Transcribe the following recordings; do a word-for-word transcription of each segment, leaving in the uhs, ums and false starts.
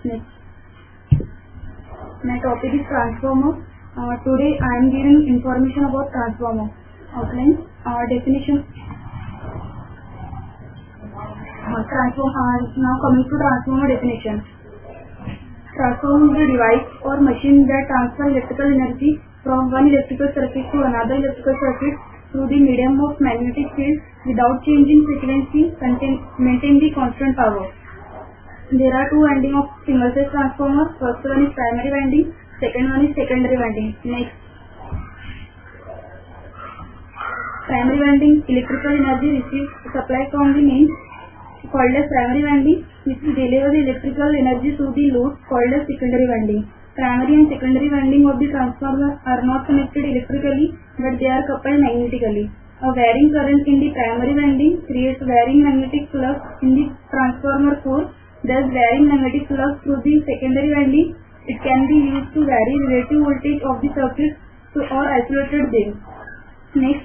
Next, my topic is transformer. Uh, today I am giving information about transformer. Outline, uh, definition. Uh, transform. Uh, now coming to transformer definition. Transformer is a device or machine that transfers electrical energy from one electrical circuit to another electrical circuit through the medium of magnetic field without changing frequency, contain, maintain the constant power. There are two winding of single phase transformer. First one is primary winding, second one is secondary winding. Next, primary winding, electrical energy received supply from the mains called as primary winding, which delivers the electrical energy to the load called as secondary winding. Primary and secondary winding of the transformer are not connected electrically, but they are coupled magnetically. A varying current in the primary winding creates varying magnetic flux in the transformer core. Thus, varying magnetic flux through the secondary winding, it can be used to vary relative voltage of the circuit to or isolated them. Next,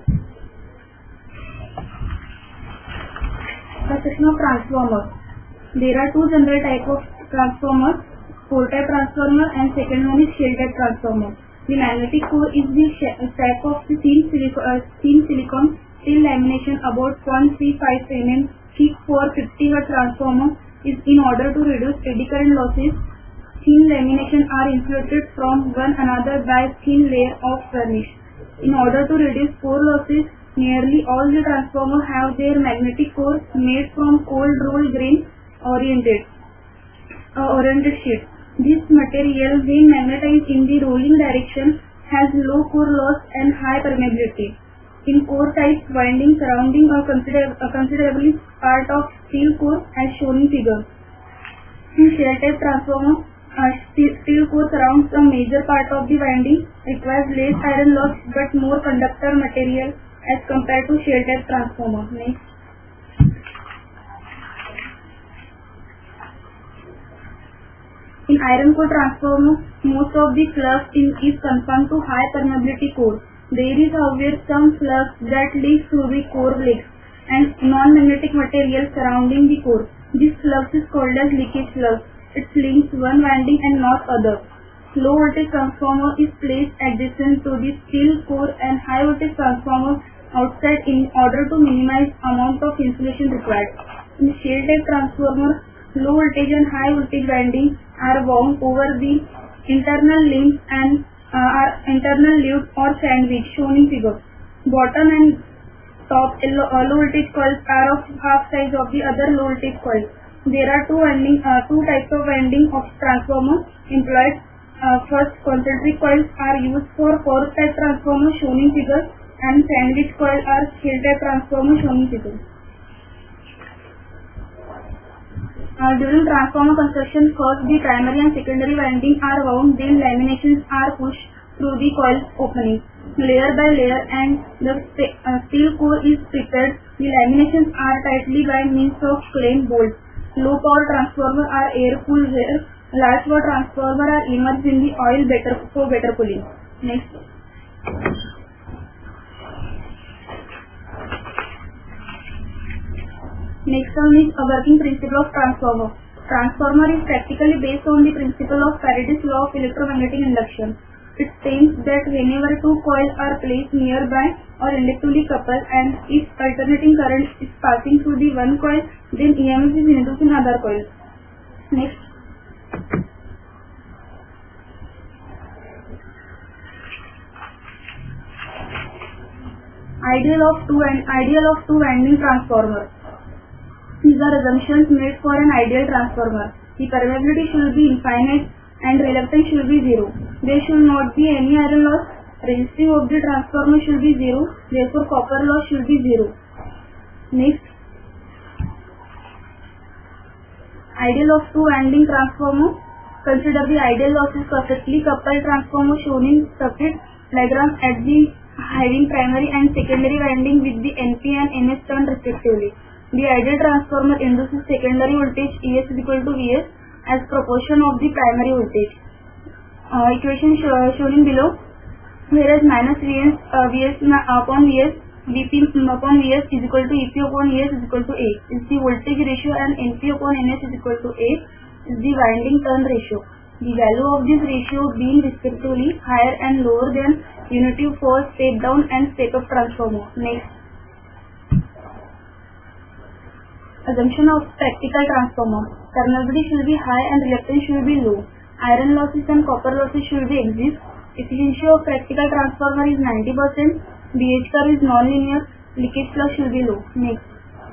the section of transformer. There are two general types of transformers, core type transformer and second one is shell type transformer. The magnetic core is the type of the thin, silico uh, thin silicon steel lamination about zero point three five millimeters thick for fifty watt transformer. Is in order to reduce eddy current losses, thin lamination are insulated from one another by thin layer of varnish. In order to reduce core losses, nearly all the transformers have their magnetic core made from cold rolled grain oriented uh, oriented sheet. This material, when magnetized in the rolling direction, has low core loss and high permeability. In core type winding surrounding a, consider a considerably part of steel core as shown in figure. In shell type transformer, uh, steel, steel core surrounds a major part of the winding, requires less iron loss but more conductor material as compared to shell type transformer. Next, in iron core transformer, most of the flux in is confined to high permeability core. There is however some flux that leaks through the core flakes and non-magnetic material surrounding the core. This flux is called as leakage flux. It links one winding and not other. Low voltage transformer is placed adjacent to the steel core and high voltage transformer outside in order to minimize amount of insulation required. In shell type transformer, low voltage and high voltage windings are wound over the internal links and uh, are internal loops or sandwich shown in figure. Bottom and top low, uh, low voltage coils are of half size of the other low voltage coils. There are two winding, uh, two types of winding of transformer employed. Uh, first, concentric coils are used for core type transformer shown in figure, and sandwich coils are shell type transformer shown in figure. Uh, during transformer construction, first the primary and secondary winding are wound, then laminations are pushed through the coil opening, layer by layer, and the uh, steel core is prepared. The laminations are tightly by means of clamp bolts. Low power transformer are air cooled, where large power transformer are immersed in the oil better for better cooling. Next. Next one is a working principle of transformer. Transformer is practically based on the principle of Faraday's law of electromagnetic induction. It states that whenever two coils are placed nearby or electrically coupled and if alternating current is passing through the one coil, then E M F is induced in other coil. Next. Ideal of two and ideal of two winding transformer. These are assumptions made for an ideal transformer. The permeability should be infinite and reluctance should be zero. There should not be any iron loss. Resistance of the transformer should be zero. Therefore, copper loss should be zero. Next, ideal of two winding transformer. Consider the ideal losses perfectly coupled transformer shown in circuit diagram at the having primary and secondary winding with the N P and N S turn respectively. The ideal transformer induces secondary voltage E S is equal to V S as proportion of the primary voltage. Uh, equation show, shown in below, whereas minus V S, uh, V S upon V S, V P upon V S is equal to E P upon E S is equal to A is the voltage ratio and N P upon N S is equal to A. is the winding turn ratio. The value of this ratio being respectively higher and lower than unity for step down and step up transformer. Next. Assumption of practical transformer. Permeability should be high and reluctance should be low. Iron losses and copper losses should be exist. Efficiency of practical transformer is ninety percent. B H curve is non-linear. Leakage flux should be low. Next.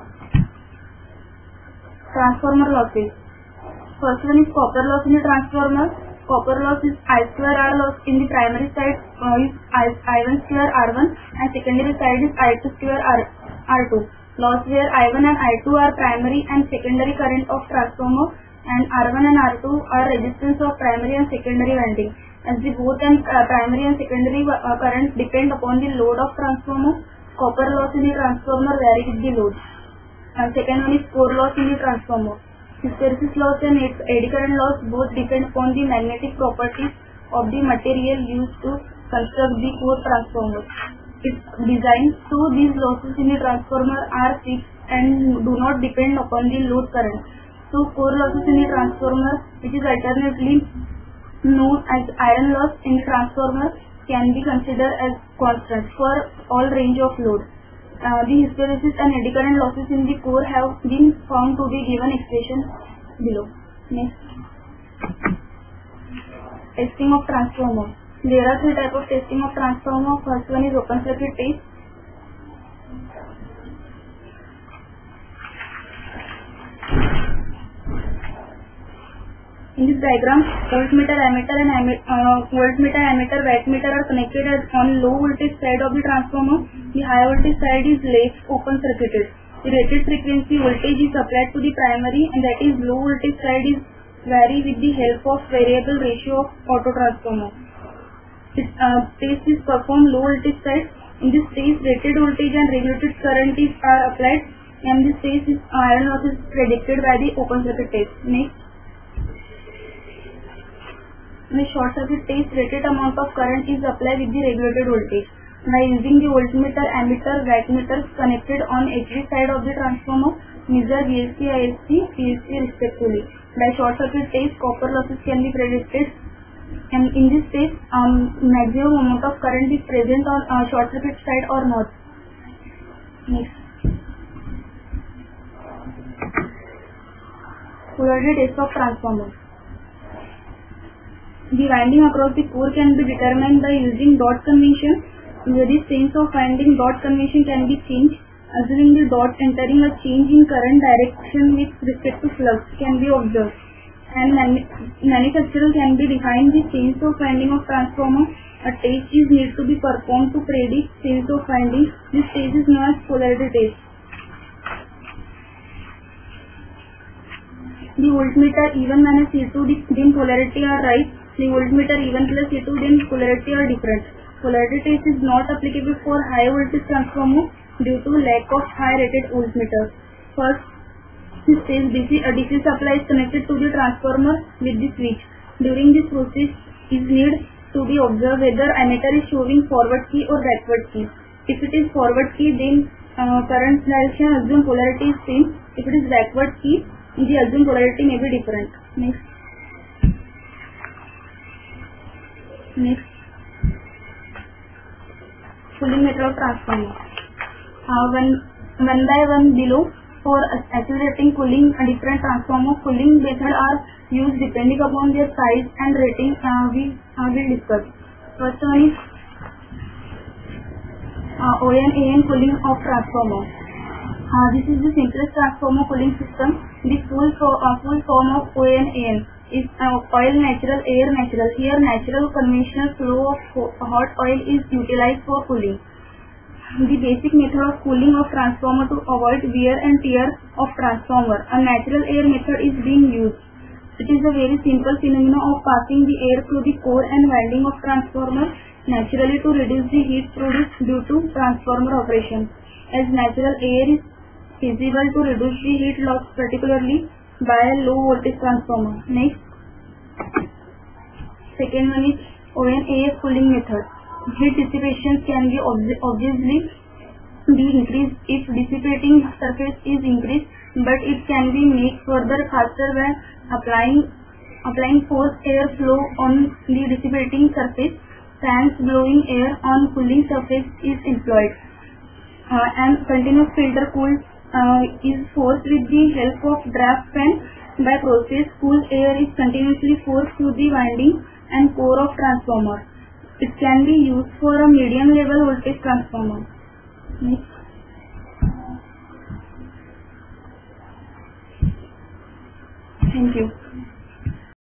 Transformer losses. First one is copper loss in the transformer. Copper loss is I square R loss in the primary side uh, is I, I1 square R one and secondary side is I two square R, R2. Loss where I one and I two are primary and secondary current of transformer and R one and R two are resistance of primary and secondary winding. As the both and uh, primary and secondary uh, current depend upon the load of transformer, copper loss in the transformer vary with the load. And second one is core loss in the transformer. Hysteresis loss and eddy current loss both depend upon the magnetic properties of the material used to construct the core transformer. Its design, so these losses in the transformer are fixed and do not depend upon the load current. So core losses in the transformer, which is alternately known as iron loss in the transformer, can be considered as constant for all range of load. Uh, the hysteresis and eddy current losses in the core have been found to be given expression below. Next. Testing of transformer. There are three types of testing of transformer. First one is open circuit test. In this diagram, voltmeter, ammeter and uh, voltmeter, ammeter, wattmeter are connected as on low voltage side of the transformer. The high voltage side is left open circuited. The rated frequency voltage is applied to the primary and that is low voltage side is vary with the help of variable ratio of auto transformer. This uh, test is performed low voltage side. In this test, rated voltage and regulated current is are applied and this test is iron loss is predicted by the open circuit test. Next. In the short circuit test, rated amount of current is applied with the regulated voltage. By using the voltmeter, ammeter, wattmeters connected on H V side of the transformer, measure V S C, I S C, P S C respectively. By short circuit test, copper losses can be predicted, and in this test, um, maximum amount of current is present on uh, short circuit side or not. Next. Polarity test of transformer. The winding across the core can be determined by using dot convention. The sense of winding dot convention can be changed, assuming the dot entering a change in current direction with respect to flux can be observed. And manu manufacturer can be defined the sense of winding of transformer. A test is need to be performed to predict sense of winding. This test is known as polarity test. The voltmeter E one minus E two, then polarity are right. The voltmeter E one plus E two, then polarity are different. Polarity test is not applicable for high voltage transformer due to lack of high rated voltmeter. First, this test D C, a D C supply is connected to the transformer with the switch. During this process, is need to be observed whether ammeter is showing forward key or backward key. If it is forward key, then uh, current direction assume polarity is same. If it is backward key, the assumed polarity may be different. Next. Next. Cooling method of transformer. Uh, one, one by one below, for accelerating cooling, a different transformer cooling method are used depending upon their size and rating. Uh, we uh, will discuss. First one is uh, O N A N cooling of transformer. Uh, this is the simplest transformer cooling system. The full, for, uh, full form of O N A N is uh, oil, natural, air, natural. Here, natural conventional flow of hot oil is utilized for cooling. The basic method of cooling of transformer to avoid wear and tear of transformer. A natural air method is being used. It is a very simple phenomenon of passing the air through the core and winding of transformer naturally to reduce the heat produced due to transformer operation. As natural air is feasible to reduce the heat loss, particularly by a low voltage transformer. Next, second one is O N A F cooling method. Heat dissipation can be obviously be increased if dissipating surface is increased, but it can be made further faster when applying applying forced air flow on the dissipating surface. Fans blowing air on cooling surface is employed, uh, and continuous filter cool uh, is forced with the help of draft fan. By process, cool air is continuously forced through the winding and core of transformer. It can be used for a medium level voltage transformer. Next.